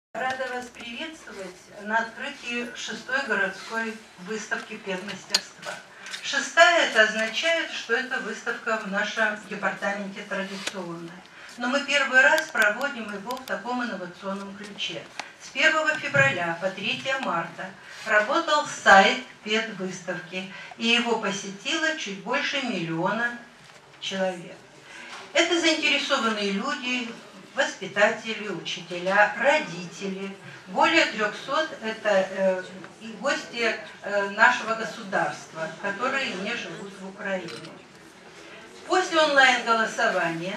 Рада вас приветствовать на открытии 6-й городской выставки педмастерства. 6-я это означает, что это выставка в нашем департаменте традиционная. Но мы первый раз проводим его в таком инновационном ключе. С 1 февраля по 3 марта работал сайт педвыставки, и его посетило чуть больше 1 миллиона человек. Это заинтересованные люди, воспитатели, учителя, родители. Более 300 – это гости нашего государства, которые не живут в Украине. После онлайн-голосования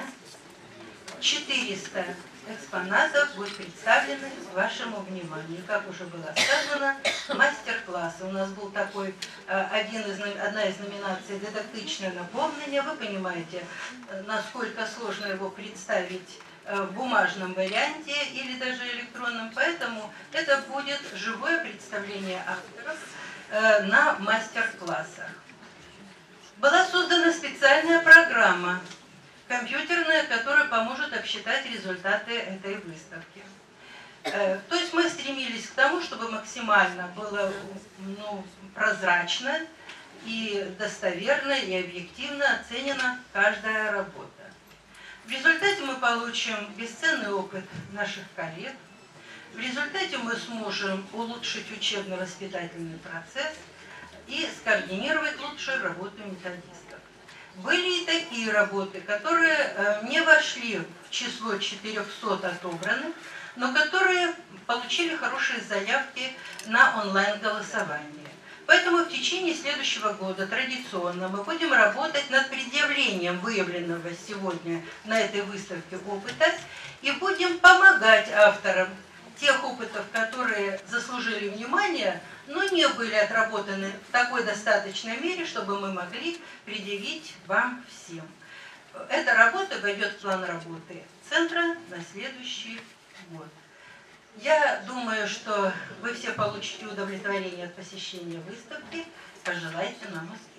400 экспонатов будут представлены вашему вниманию. Как уже было сказано, мастер-классы. У нас был такой одна из номинаций «Дидактичное наповнення». Вы понимаете, насколько сложно его представить в бумажном варианте или даже электронном, поэтому это будет живое представление авторов на мастер-классах. Была создана специальная программа компьютерная, которая поможет обсчитать результаты этой выставки. То есть мы стремились к тому, чтобы максимально было прозрачно и достоверно и объективно оценена каждая работа. В результате мы получим бесценный опыт наших коллег. В результате мы сможем улучшить учебно-воспитательный процесс и скоординировать лучшую работу методистов. Были и такие работы, которые не вошли в число 400 отобранных, но которые получили хорошие заявки на онлайн-голосование. Поэтому в течение следующего года традиционно мы будем работать над предъявлением выявленного сегодня на этой выставке опыта и будем помогать авторам тех опытов, которые заслужили внимания, но не были отработаны в такой достаточной мере, чтобы мы могли предъявить вам всем. Эта работа войдет в план работы центра на следующий год. Я думаю, что вы все получите удовлетворение от посещения выставки. Пожелайте нам успеха.